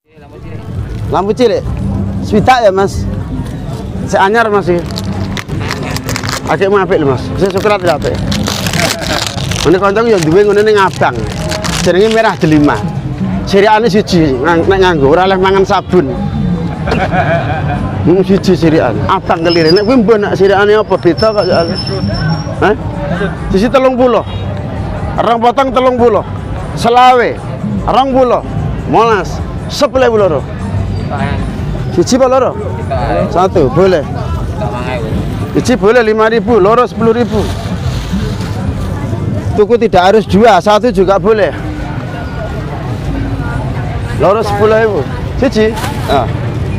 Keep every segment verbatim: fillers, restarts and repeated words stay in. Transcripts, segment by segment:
Lampu cilik. Swidak ya mas. Saya anyar masih. Akeh mau apik lho mas. Saya syukurat ya apik. Ini kancaku yang duwe ngene ning abang. Jenenge merah delima. Siriane siji nek nganggo ora oleh mangan sabun. Mung siji sirian. Abang kelire. Nek kuwi mbok nek siriane apa beda kok soalnya. Hah? Sisi telung puluh. Rong potong telung puluh. Selawe. Rong puluh. Molas. Sepuluh loro. Siji apa loro? Satu, boleh. Siji boleh lima ribu, loro sepuluh ribu. Tuku tidak harus dua, satu juga boleh. Loro sepuluh ribu. Siji. Ah.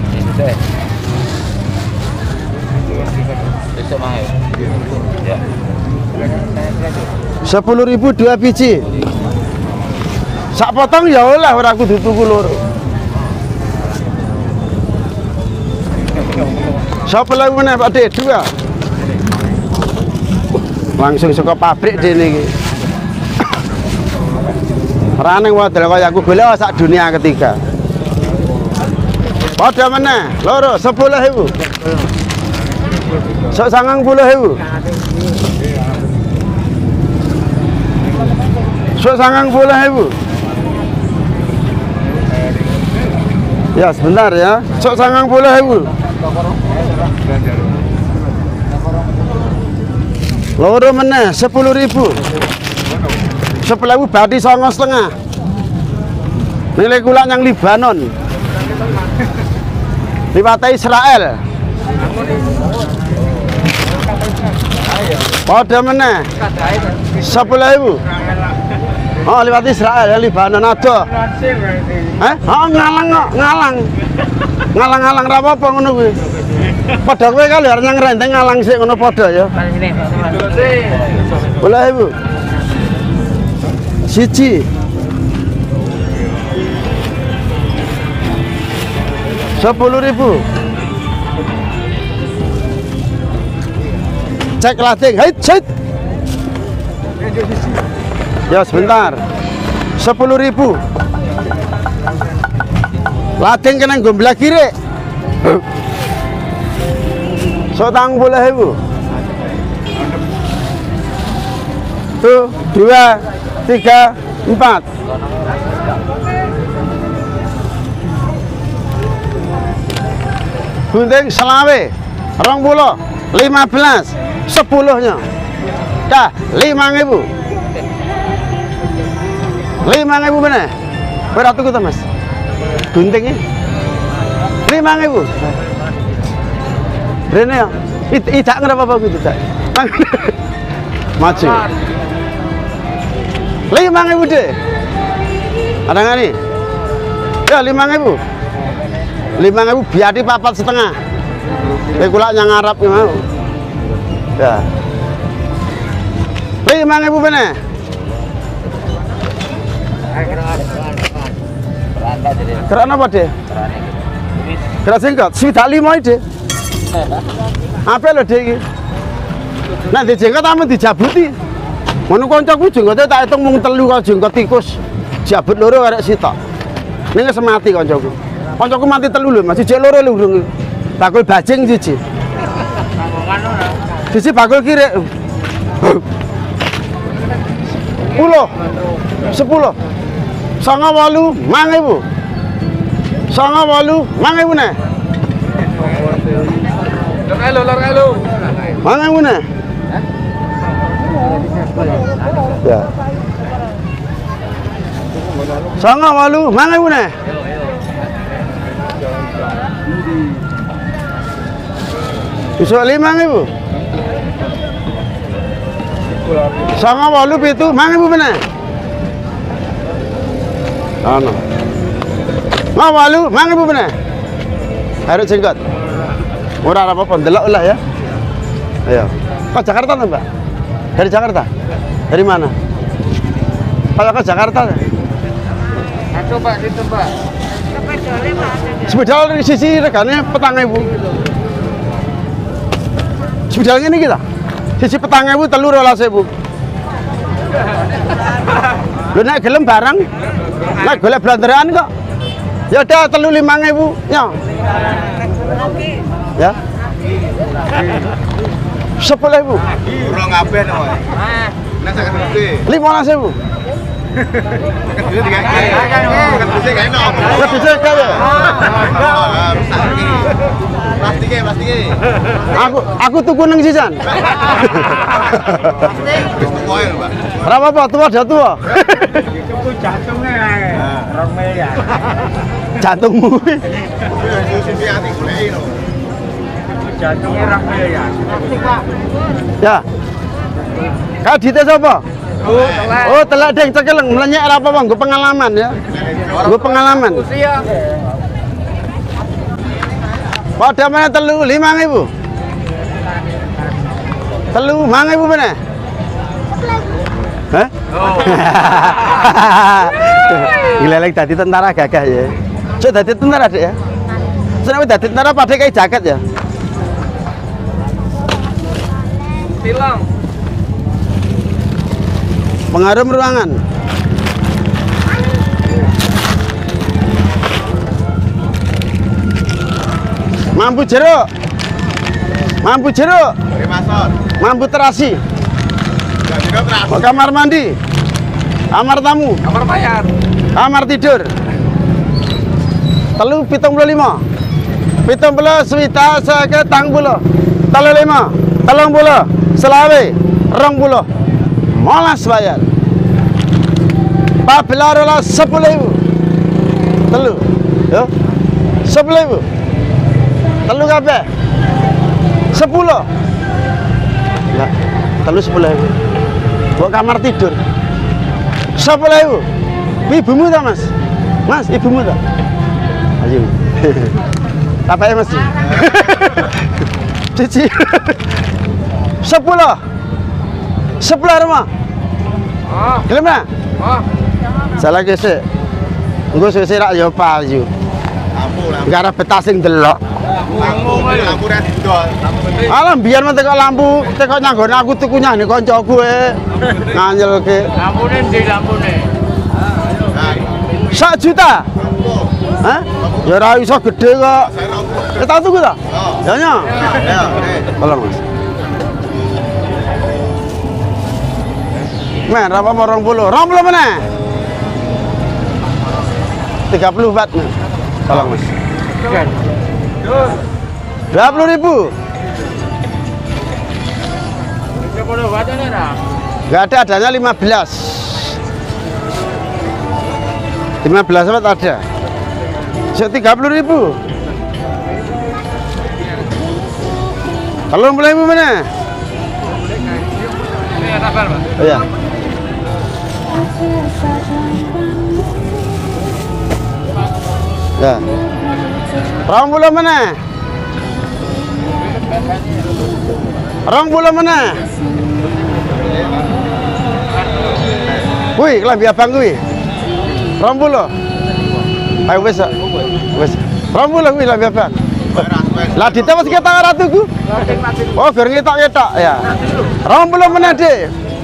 Sepuluh ribu dua biji. Sak potong ya oleh ora kudu tuku loro. Siapa lagi mana Pak De? Dua. Langsung saka pabrik dene iki. Raneng wadal kaya aku golek sak dunia ketiga. Padha meneh, loro sepuluh ribu. Sok sangang puluh ribu. Sok sangang puluh ribu. Ya sebentar ya. Sok sangang puluh ribu. Loro meneh sepuluh ribu. Sepuluh ribu berarti songo setengah. Nilai gula yang Libanon. Liwat Israel. Pada meneh sepuluh ribu. Oh liwat Israel ya Libanon ada. Eh? Oh ngalang kok, ngalang. Ngalang-ngalang ra apa ngono kuwi. Padha kowe kali arep nang renteng ngalang sik ngono padha ya. Boleh Ibu. Siji. Sepuluh ribu. Cek lading, hei cek. Ya sebentar. Sepuluh ribu. Lading kena gombla kiri. Sotang boleh ibu. Tuh, dua, tiga, empat. Gunting selawe, rong puluh, lima belas, sepuluhnya. Dah, lima ribu. Lima ribu bener. Berapa tuh mas? Guntingnya lima ribu. Rene ya, tidak kenapa apa gitu tak? Maju. Lima ribu deh. Ada nggak nih? Ya lima ribu. Lima ribu biar di papat setengah. Regulak yang Arab mau. Ya. Lima ribu bener. Keran apa deh? Keran singkat, sudah lima ide. Apa lo deh? Nah di jenggot aman dijabuti. Mana koncoku jenggotnya tak hitung mung telu kalau jenggot tikus. Jabut loro karek sitok. Ini semati koncoku. Koncoku mati telu lho, masih jek loro lho. Bakul bajing siji. Siji bakul kiri. Sepuluh, sepuluh. Sanga walu, mang ibu. Sanga walu, mang ibu nih. Lor elo, lor elo. Mang ibu nih. Ya. Sanga walu, mang ibu nih. Bisa lima ibu. Sanga walu itu, mang ibu bener. Ano? Mawalu, mang ibu bener. Harus jenggot. Murah apa pun, delok lah ya. Ayo. Kau Jakarta tuh mbak? Dari Jakarta? Dari mana? Kalau ke Jakarta? Aku pak gitu mbak. Sepedal dari sisi rekannya petang ibu. Sepedalnya ini kita. Sisi petang ibu telur olah ibu. Lu naik gelem barang. Nah, golek blanderan kok. Ya udah telu lima ribu ya. Ya. Sepuluh ribu. Kurang ngapain dong? Nah, saya kasih. Lima belas ribu. Kasih tiga. Kasih kayak no. Ya bisa kaya. Plastiknya, plastiknya. Aku aku tuku nang sisan. Koil, Pak. Berapa Pak? Tua dah tua. Itu jantungnya rong miliar. Jantungmu. Susi hati kulei no. Jantungnya rong miliar. Ya. Kau dite sapa? Oh, telak deng cekeleng melenyek apa Bang? Gue pengalaman ya. Gue pengalaman. Pada mana telu lima ribu? Telu lima ribu mana? Hah? Gila lagi tadi tentara gagah ya. Cuk tadi tentara dek ya. Senang tadi tentara pakai kayak jaket ya. Tilang. Pengharum ruangan. Mampu jeruk. Mampu jeruk. Rimason. Mampu terasi. Enggak juga terasi. Kamar mandi. Kamar tamu. Kamar bayar. Kamar tidur. Telu pitung puluh lima. Pitung puluh swita seket tang puluh. Telu lima. Telung puluh. Selawe. Rong puluh. Molas bayar. Pak Bilarola sepuluh ribu. Telu. Yo. Sepuluh ribu. Telu kabeh. Sepuluh. Ya. Telu sepuluh ribu. Buat kamar tidur. Sepuluh ribu. Ibumu tak Mas? Mas, ibumu tak? Ayo. Apa ya Mas? Cici. Sepuluh. Sepuluh rumah. Oh, Gelem nak? oh. Salah gesek. Engko sesuk rak yo payu. Lampu, lampu. Gara betah sing delok. Lampu, lampu ra didol. Lampu gede. Alah biyen men teko lampu, teko nyanggone aku tuku nyane kancaku e. Nganyelke. Lampune ndi lampune? Sak juta. Hah? Ya ora iso gede kok. Ya tak tuku ta? Ya nya. Ya, Tolong Mas. Men, apa mau rong puluh? Rong puluh mana? Tiga puluh watt. Tolong Mas. Dua puluh ribu. sepuluh watt ada. Gak ada, adanya lima belas. Lima belas watt ada. Tiga puluh ribu. Kalau mulai mana? Ini ada apa, Pak? Oh ya. Ya. Rong puluh mana? Rong puluh mana? Wih, kelambi abang kuwi. Rong puluh. Ayo wis. Wis. Rong puluh kuwi kelambi abang. Lah dite wis ketok ora tuku. Oh, gur ngetok-ketok ya. Rong puluh mana, Dik?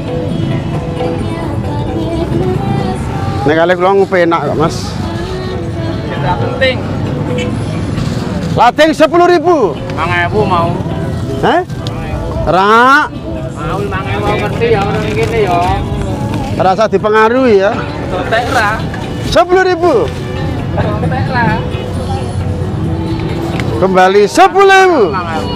Nek kali kula ngupenak kok, Mas. Tidak penting. Latih sepuluh ribu. lima ribu mau. Hah? Rak. Mau lima ribu ngerti ya orang ini ya. Rasa dipengaruhi ya. Sotek ra. Sepuluh ribu. Sotek ra. Kembali sepuluh ribu. lima ribu.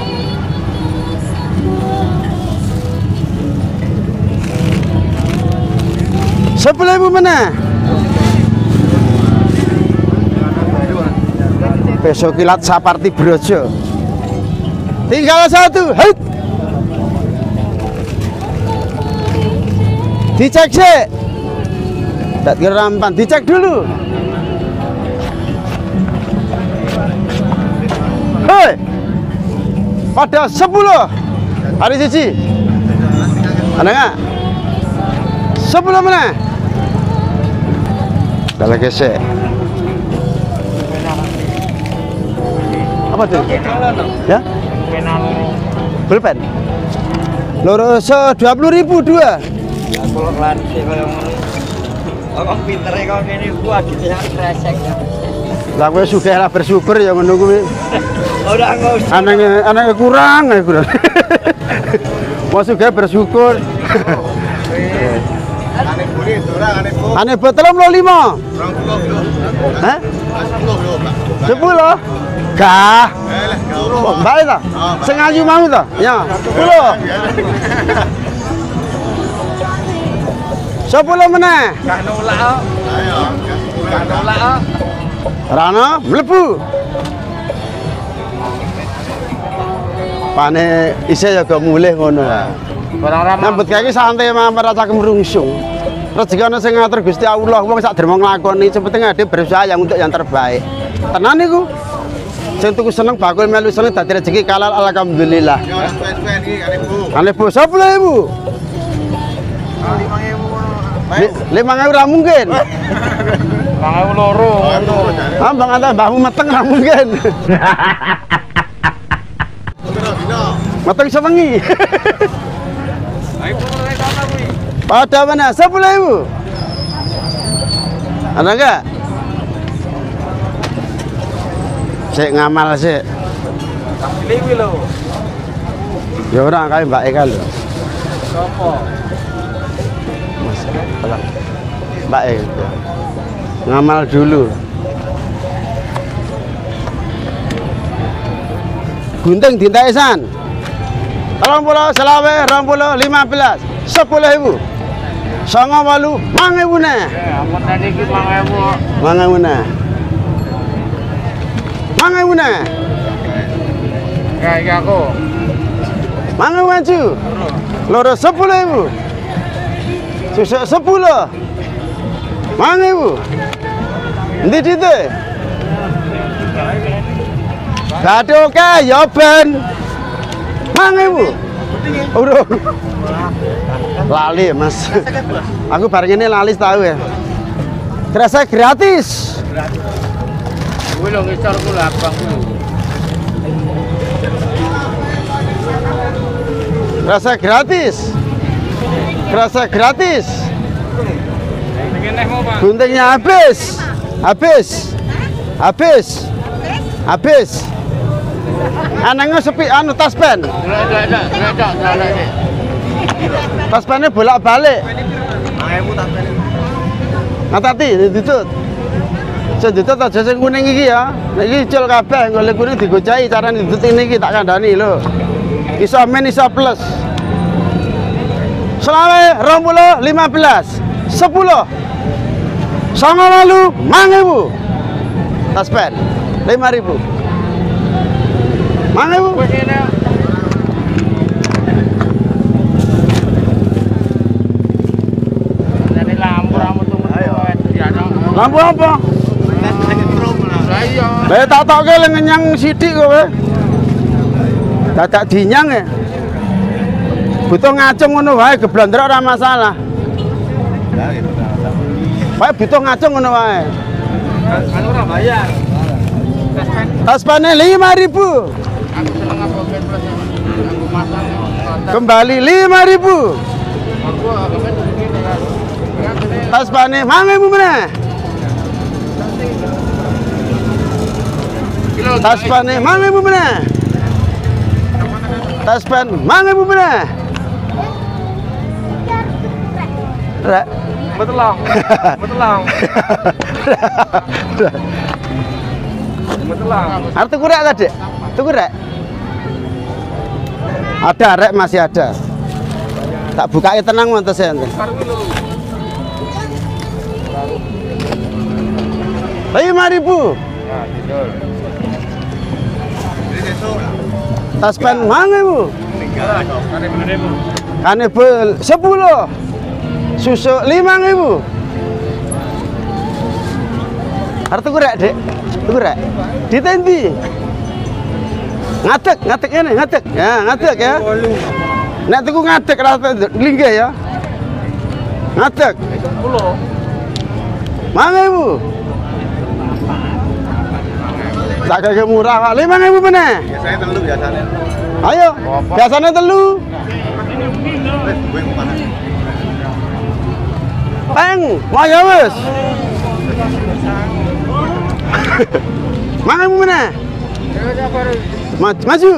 Sepuluh ribu mana? Besok kilat Saparti Brojo. Tinggal satu. Hei. Dicek sih. Tak gerampan. Dicek dulu. Hei. Pada sepuluh. Hari cici. Ada nggak? Sepuluh mana? Kalau gesek. Apa tuh? Ya? Pulpen. Loro se dua puluh ribu dua. Ya kalau klan sih kalau ngono. Oh, kok pintere kok ngene ku adite yang kresek ya. Lah kowe sugih lah bersyukur ya ngono kuwi. Udah enggak usah. Anake anake kurang ya kurang. Mau sugih bersyukur. Ane buri dorang ane bu. Ane betelem lo lima. Hah? Sepuluh? Gah. Eh lah kau. Mbak ta? Sing ayu mau ta? Ya, sepuluh. Sepuluh meneh. Gak nolak kok. Ayo. Gak nolak kok. Rana mlebu. Pane isih ya gak mulih ngono lah. Barang ramah. Nyambut gawe iki santai mamar rasa kemrungsung. Rezeki ana sing ngatur Gusti Allah, wong sak dermo nglakoni cepet ade berusaha yang untuk yang terbaik. Tenan niku. Sing tuku seneng bakul melu seneng dadi rezeki kalal alhamdulillah. Ya pen-pen iki ane bu. Ane bu sepuluh ribu. lima ribu ora mungkin. Bang ewu loro. Ah bang ata mbahmu meteng ora mungkin. Meteng sewengi. Ayo puluh ribu apa kuwi? Pada mana? Sepuluh ribu. Ada enggak? Sik ngamal sik. Pilih kuwi lho. Ya ora kae Mbak Eka lho. Sopo? Mbak Eka. Ngamal dulu. Gunting dintesan. Rong puluh selawe, rong puluh lima belas, sepuluh ribu. Songo walu, mang ribu neh. Ya, ampun tadi iki bang ewu. Mang ribu neh. Mang ribu neh. Ya iki aku. Mang ribu maju. Loro sepuluh ribu. Susuk sepuluh. Mang ribu. Endi dite? Gaduh ke, ya ben. Mang ribu. Urung. Lali mas. Aku bareng ini lali tahu ya. Kerasa gratis. Kuwi lho ngisor ku lho abang ku. Kerasa gratis. Kerasa gratis. Ngene mau, Pak. Guntingnya habis. Habis. Habis. Habis. Anaknya sepi anu taspen. Ndak ndak ndak ndak ndak. Taspennya bolak-balik. Mang ewu tak pen. Hati-hati ditutut. Sing ditut aja sing kuning iki ya. Nek iki icul kabeh golek kuning digocahi carane ditut ini iki tak kandhani lho. Iso men iso plus. Selawe rong puluh lima belas sepuluh songo walu mang ribu. Taspen lima ribu. Mang ribu. Wis ngene. Jadi lampu rambut tuh. Ayo. Lampu apa? Lah iya. Lah tak tokke le ngenyang sithik kowe. Dadak dinyang ya. Butuh ngacung ngono wae geblondrok ora masalah. Wae butuh ngacung ngono wae. Kan ora bayar. Taspane lima ribu. Aku seneng apa ben plus. Aku masak. Kembali lima ribu. Aku agak ben ngene kan. Taspane mang ribu meneh. Taspane mang ribu meneh. Taspen mang ribu meneh. Rek. Betelong. Betelong. Betelong. Arep tuku rek tadi? Tuku rek? Ada rek masih ada. Tak bukain tenang mantes ya. Lima ribu. Nah, gitu. Taspen mang ribu. Ribu. Kanebel sepuluh. Susu lima ribu. Arep tuku rek, Dek? Tuku rek. Ditendi. Ngadeg, ngadeg ini, ngadeg. Ya, ngadeg ya. Nek tuku ngadeg rasa linggih ya. Ngadeg. sepuluh. Mang ribu. Tak kayak murah, Pak. lima ribu meneh. Biasanya telu biasanya. Ayo, biasanya telu. Wes gue mau makan. Peng, mau ya wes. Mana mu mana? Ya baru. Maju. Maju.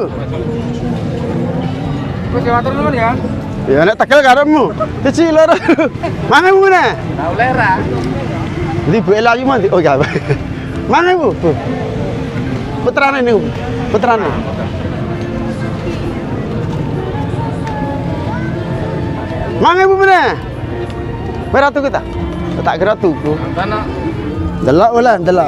Kau jawab dulu ya. Ya nek tekel karepmu. Kecil lho. Mana mu mana? Tahu lera. Di bu lagi mandi. Oh ya. Mana bu? Bu. Putrane niku. Putrane. Mana bu mana? Beratu kita. Tak kira tuku. Mana? Delok ulah, delok.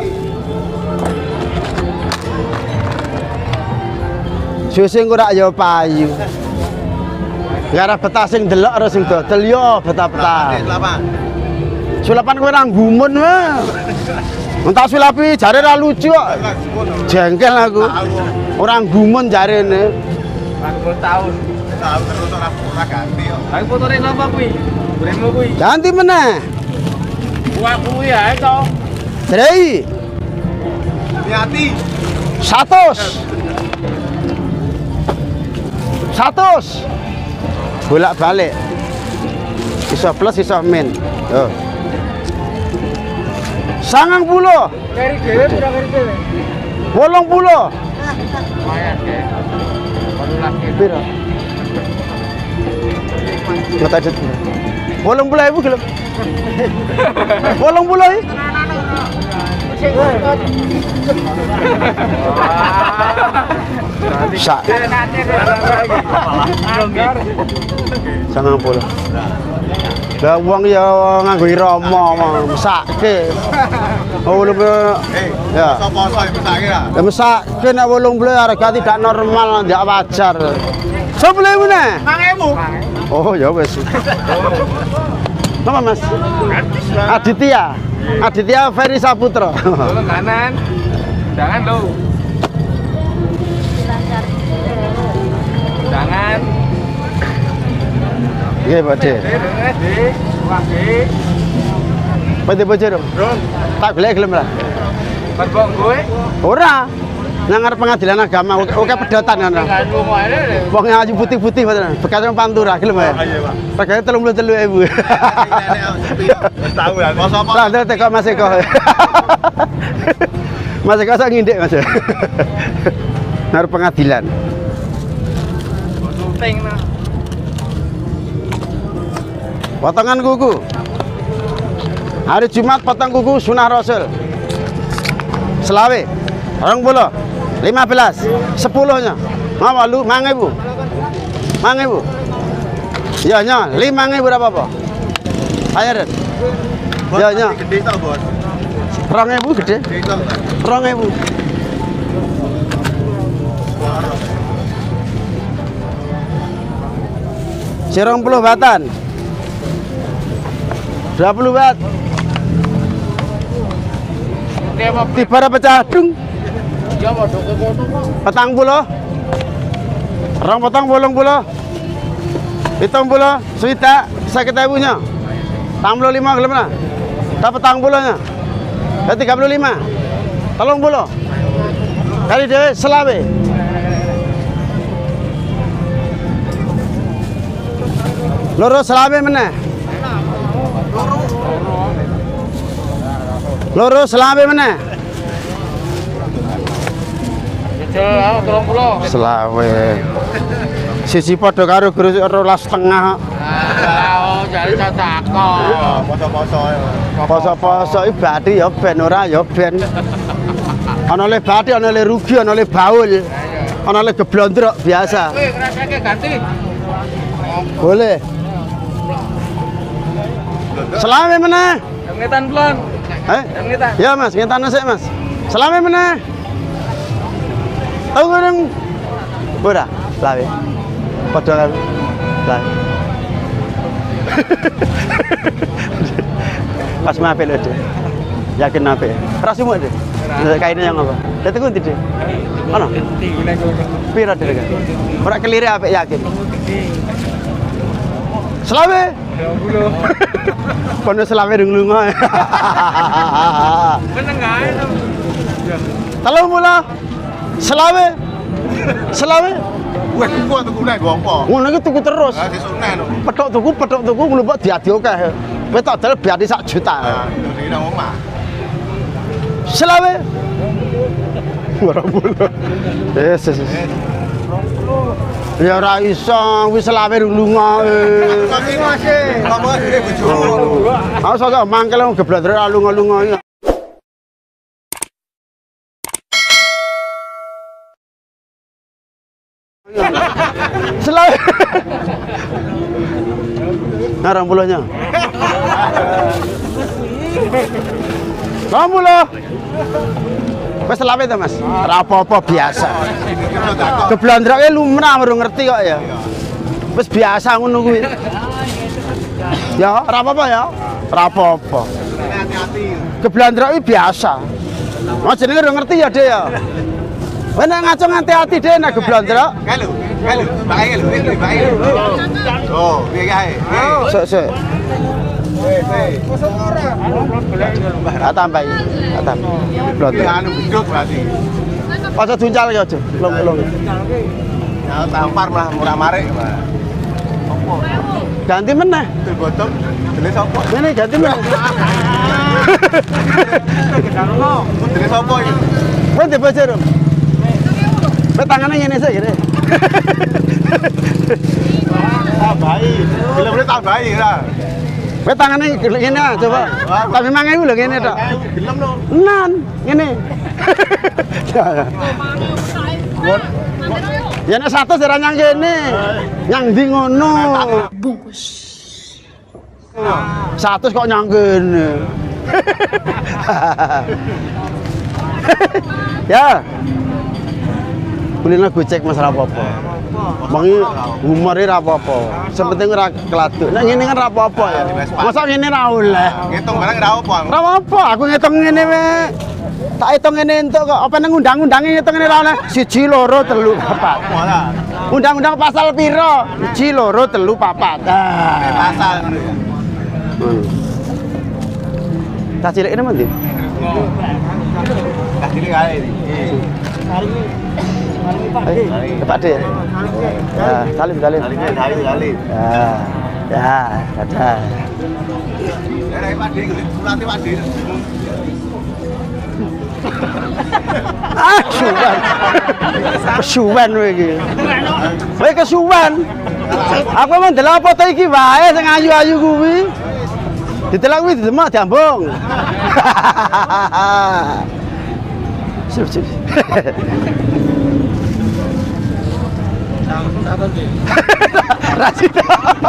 Susing kok rak yo payu. Gara betah sing delok karo sing dodol yo betah-betah. Delapan. Sulapan kowe nang gumun wae. Entak sulapi jare ra lucu kok. Jengkel aku. Orang gumun jarene. Aku tahun. Tahu terus ora ora ganti yo. Aku fotone napa kuwi? Bremo kuwi. Ganti meneh. Wah kuwi ae to. Drei Niati. seratus. seratus. Bolak-balik. Iso plus iso min. Yo. Sangang puluh. Keri dhewe pira keri dhewe? Wolong puluh. Lumayan ya. Baru lagi. Piro? Nggak ada. Wolong puluh ibu gelem. Wolong puluh. Sak. Sangang puluh. Lah wong ya nganggo irama mesake. Oh lu ya. Poso-poso mesake ya. Ya mesake nek wolong puluh harga tidak normal, tidak wajar. Sebelah mana? lima ribu. Oh ya wes. Nama Mas? Aditya. Aditya Ferry Saputra. Tolong kanan. Jangan lo. Jangan. Nggih, Pak De. Pak De bojo dong. Tak golek gelem lah. Berbong gue. Ora. Nang ngarep pengadilan agama oke oke pedotan kan. Jangan lu mau ada. Wong ayu putih-putih mboten. Bekas pantura gelem ya. Iya, Pak. Regane tiga puluh tiga ribu. Tahu ya. Poso-poso. Lah ndek teko Mas Eko. Mas Eko sak ngindik Mas. Ngarep pengadilan. Syuting nah. Potongan kuku. Hari Jumat potong kuku sunah Rasul. Selawe. Orang puluh. Lima belas. Sepuluhnya. Mau lu mang ibu. Mang ibu. Ya nya. Lima ibu berapa apa? Ayo Den. Ya nya. Gede tau, Bos. Rong ibu gede. Gede tau. Rong ibu. Serong puluh batan. Dua puluh bat. Dia mau Tiba pecah dung. dia mau dong ke kono kok. Petang puluh. Rong potong bolong puluh. Hitung puluh. Suita. Sakit ibunya. Tang puluh lima gelem lah. Tak petang puluhnya. Ya tiga puluh lima. Tolong puluh. Kali dewe selawe. Loro selawe meneh. Loro selawe meneh. Jejel aku tolong pulau. Selawe. Sisi padha karo guru rolas setengah. Ah, oh jadi cocako. Poso-poso ya. Poso-poso ibadi ya ben ora ya ben. Ana le bathi, ana le rugi, ana le baul. Ana le geblondrok biasa. Wih, kerasake ganti. Boleh. Selame meneh. Yang ngetan belum? Eh? Yang ngetan. Ya Mas, ngentane sik Mas. Selame meneh. Tahu nang ora? Lawe. Padha karo. Lawe. Pas mape lho, Dek. Yakin mape. Rasimu, Dek. Kaine yang apa? Dadi ku ndi, Dek? Ono. Pira, Dek? Ora kelire apik yakin. Selawe. dua puluh. Kono selawe dung lunga. Meneng gae to. Tolong mula. Selawe. Selawe. Wes tuku tuku nek go apa? Ngono iki tuku terus. Lah disune lho. Petok tuku, petok tuku nglumpuk diadi akeh. Kowe tak dal biati sak juta. Nah, di nang omah. Selawe. Orang puluh. Yes, yes. Ya ora iso, wis selawe lunga. Masih masih. Kamu masih bojomu. Aku sok mangkel geblondrek lunga-lunga iki. Selawe. Nah, orang puluhnya. Orang puluh. Wes selawe to, Mas. Ora apa-apa biasa. Geblondroke lumrah baru ngerti kok ya. Wes biasa ngono kuwi. Ya, ora apa-apa ya. Ora apa-apa. Hati-hati. Geblondroke biasa. Mas jenenge ora ngerti ya, Dek ya. Wes nek ngaco hati-hati Dek nek geblondrok. Kae lho, kae lho, bae lho, iki bae lho. Oh, piye kae? Sik sik. Hei, hei. Tak tambahi. Tak tambahi. Geblondrok. Anu beduk berarti. Aja duncal ya, aja. Long-long. Ya tampar malah murah marik, Mas. Opo? Ganti meneh. Til botol, dene sapa? Ini ganti meneh. Dene sapa iki? Kowe ndek bojo, Rum? Kowe tangane ngene sik ngene. Tambahi. Gelem tambahi ora. Kowe tangane ngene ah, coba. Tapi lima ribu lho ngene tok. Gelem lho. Nan, ngene. Ya nek satu ora nyang kene. Nyang ndi ngono? Bungkus. Satu kok nyang kene. Ya. Kulina gocek Mas ra apa-apa. Mangi humore ra apa-apa. Sepenting ora keladuk. Nek ngene kan ra apa-apa ya. Masa ngene ra oleh. Ngitung barang ora apa. Ora apa, aku ngitung ngene wae. Tak hitung ngene entuk kok. Apa nang undang-undange ngitung ngene ra oleh. siji, loro, telu, papat. Malah. Undang-undang pasal piro? siji, loro, telu, papat. Ah. Pasal ngono ya. Tak cilik ini mandi. Dah cilik kae iki. Eh, Pak De. Ya, salim salim. Salim salim salim. Ya. Ya, ada. Ya Pak De iki, sulate Pak De. Ah, suwan. Kesuwen kowe iki. Kowe kesuwen. Aku mau ndelok foto iki wae sing ayu-ayu kuwi. Ditelok kuwi didemak diambung. Sip sip. Rasito.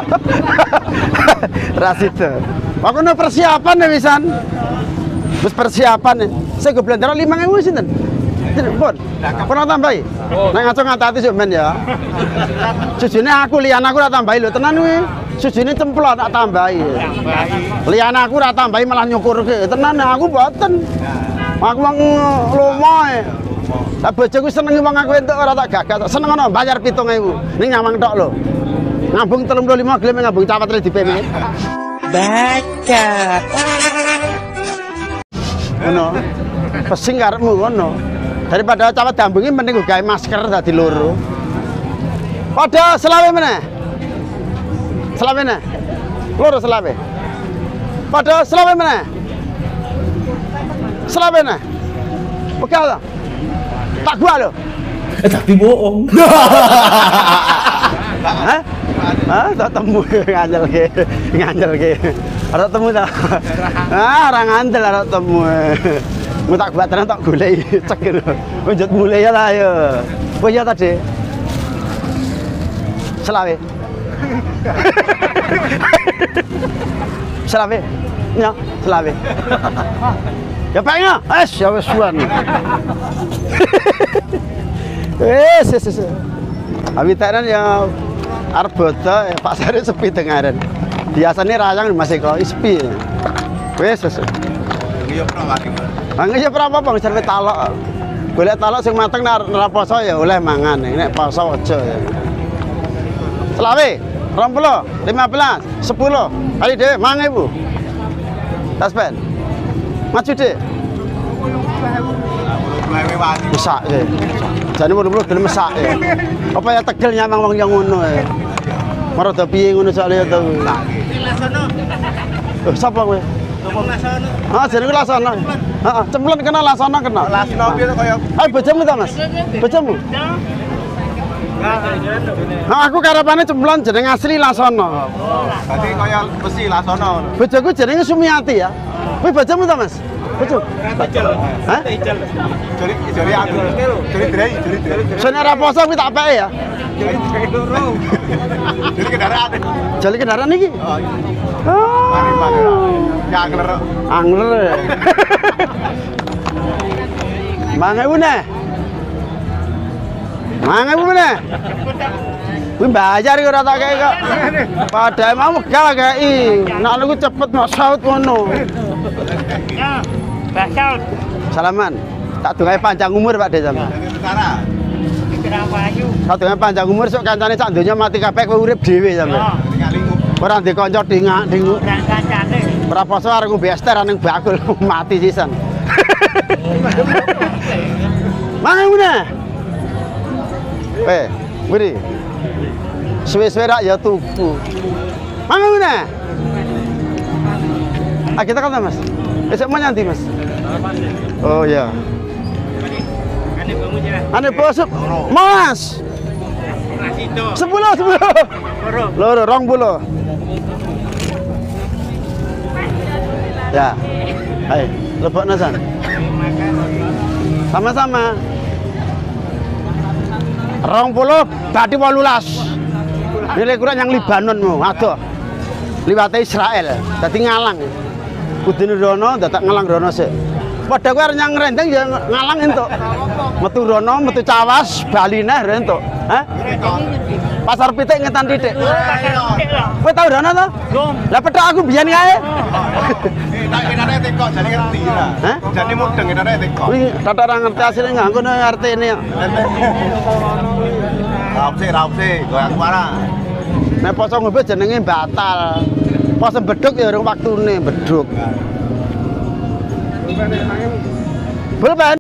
Rasito. Aku no persiapan ya wisan. Wis persiapan ya. Saya geblondrok lima ribu sinten? Pun. Pun tambahi. Nek ngaco ngatati sik men ya. Sujine aku liyan aku ora tambahi lho tenan kuwi. Sujine cemplon tak tambahi. Liyan aku ora tambahi malah nyukurke. Tenan aku mboten. Aku wong lomo e. Lah bojoku seneng wong aku entuk ora tak gagal. Seneng ana bayar pitung ribu. Ning nyawang tok lho. Ngambung telung puluh lima gelem ngambung cawat di P M. Baca. Ngono. Pesing karepmu ngono. Daripada cawat dambungi mending gawe masker dadi loro. Padha selawe meneh. Selawe meneh. Loro selawe. Padha selawe meneh. Selawe meneh. Oke lah. Tak gua lo. Eh tapi bohong. Hah? Ah, tak temu ngandel ke. Ngandel ke. Ora temu ta. Ah, ora ngandel ora temu. Mu tak buat tenan tak golek cek ngono. Lanjut mulai ya lah ya. Oh iya tadi. Selawe. Selawe. Ya, selawe. Ya pengen, es ya wis suwan. Wes wes wes. Awitaran ya arep bodo pasare sepi tengaren. Biasane rayang masih kok sepi. Wes wes. Iya prawati. Mangga ya ora apa-apa sampe talok. Golek talok sing mateng nek poso ya oleh mangan. Nek poso aja ya. Selawe, dua puluh, lima belas, sepuluh. Kali dhewe lima ribu. Taspen. Maju dek. Mesak ya. Jane mulu-mulu gelem mesak ya. Apa ya tegel nyamang wong yang ngono ya. Marada piye ngono soalnya to. Oh, sapa kowe? Ah, jenenge Lasono. Heeh, cemplon kenal Lasono kenal. Lasno piye to kaya Ayo bojomu ta, Mas? Bojomu. Nah, aku karepane cemplon jeneng asli Lasono. berarti kaya besi Lasono. Bojoku jenenge Sumiati ya. Kuwi bojomu ta, Mas? Bojo. Hah? Jori jori aku. Jori drai, jori drai. Sene ora poso kuwi tak peke ya. Jori kendaraan. Jali kendaraan iki. Oh, iya. Oh. Mari mari. Ya angler. Angler. Mang ewu neh. Mang ewu neh. Kuwi bayar iki ora tak kei kok. Padahal mau megah kei. Nek niku cepet mau saut ngono. Ya, basal. Salaman. Tak dongae panjang umur Pak Desa. Dari utara. Kenapa ayu? Tak dongae panjang umur sok kancane sak donya mati kabeh kowe urip dhewe sampe. Tinggal lingkup. Ora ndek kanca dingak dingu. Dan kancane. Ora poso arep ngombe es teh ning bakul mati sisan. Mang ewu neh. Eh, beri. Suwe-suwe rak ya tuku. Mang ewu neh. Ah, kita kan Mas. Besok mau nyanti, Mas. Oh ya. Ane bangun ya. Ane bosok. Mas. Nasi itu. Sepuluh, sepuluh. Loro. Loro, rong puluh. Ya. Hai, lebok nasan. Sama-sama. Rong puluh, tadi wolulas. Nilai kurang yang Libanon mau, aduh. Liwate Israel, dadi ngalang. Kudune rono, dadak ngalang rono sik. Padha kowe arep nyang rendeng ya ngalang entuk. Metu rono, metu cawas, bali neh entuk. Hah? Pasar pitik ngetan titik. Kowe tau rono to? Belum. Lah petok aku biyen kae. Eh, tak kenane teko jane ngerti ya. Hah? Jane mudeng kenane teko. Kuwi rada ora ngerti asline nganggo artine. Raup sih, raup sih, goyang kemana? Nek poso ngombe jenenge batal. Poso beduk ya urung waktune beduk. Pulpen.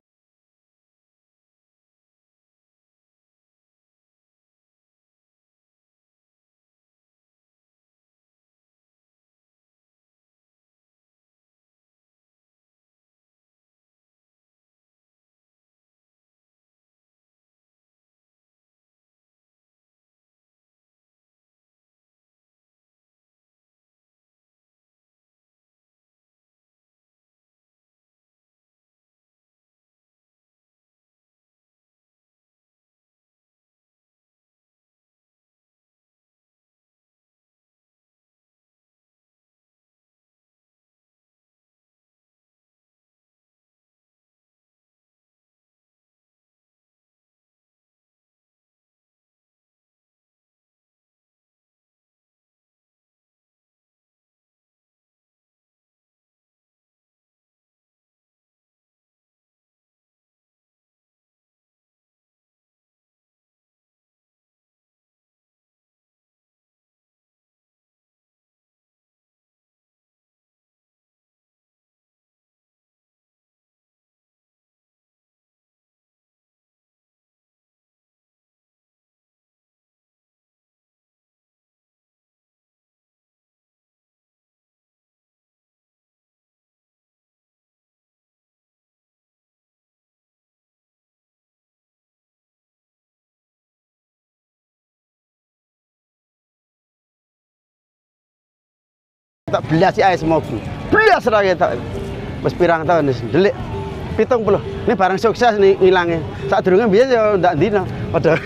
Tak belas si ais mobil. Belas ra ketok. Wis pirang tahun wis ndelik. pitung puluh. Ini barang sukses nih ngilangnya. Saat durungnya biasa ya ndak dina. Padahal.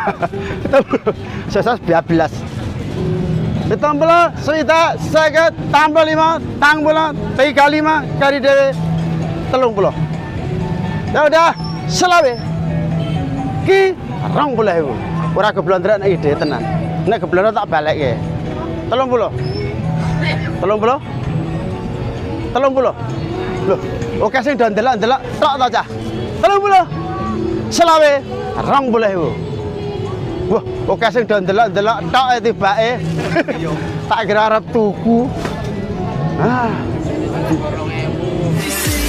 Sukses bablas. pitung puluh, swita, seket, tambah lima, tang puluh, tiga lima, kari dewe, telung puluh. Ya udah, selawe. Ki rong puluh ibu. Ora keblondrak nek ide tenan. Nek keblondrak tak balik ya. Telung puluh. Telung puluh. Telung puluh. Loh, oke sing do ndelok-ndelok tok ta cah. Telung puluh. Selawe rong puluh ibu. Wah, oke sing do ndelok-ndelok tok e tibake. Tak kira arep tuku. Ah.